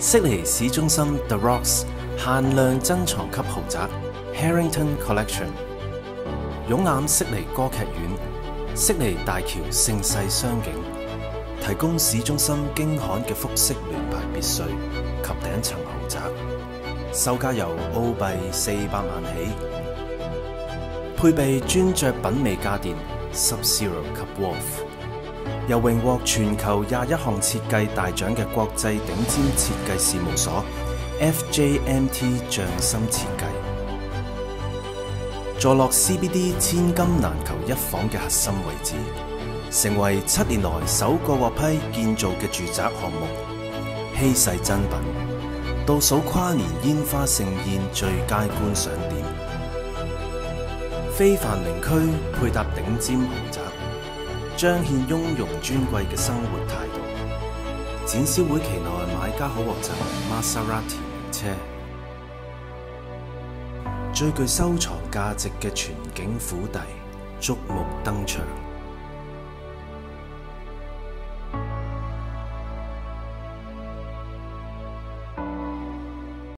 悉尼市中心 The Rocks 限量珍藏級豪宅 Harrington Collection， 擁攬悉尼歌劇院、悉尼大橋盛世雙景，提供市中心驚罕嘅複式聯排別墅及頂層豪宅，售價由澳幣400萬起，配備專着品味家電 Sub-Zero 及 Wolf。又榮獲全球21項設計大獎嘅國際頂尖設計事務所 FJMT 匠心設計，坐落 CBD 千金難求一房嘅核心位置，成為7年來首個獲批建造嘅住宅項目，稀世珍品，倒數跨年煙花盛宴最佳觀賞點，非繁名區配搭頂尖豪宅，彰顯雍容尊貴嘅生活態度。展銷會期內買家可獲贈Maserati名車，最具收藏價值嘅全景府邸，觸目登場。